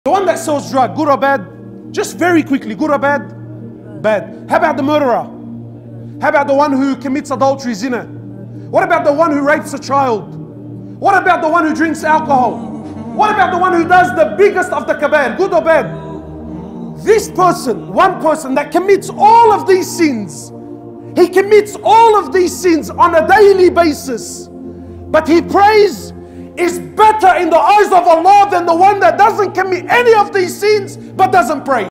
The one that sells drug, good or bad? Just very quickly, good or bad? Bad. How about the murderer? How about the one who commits adultery, zina? What about the one who rapes a child? What about the one who drinks alcohol? What about the one who does the biggest of the kabair, good or bad? This person, one person that commits all of these sins, he commits all of these sins on a daily basis, but he prays, is better in the eyes of Allah than the one that doesn't commit any of these sins but doesn't pray.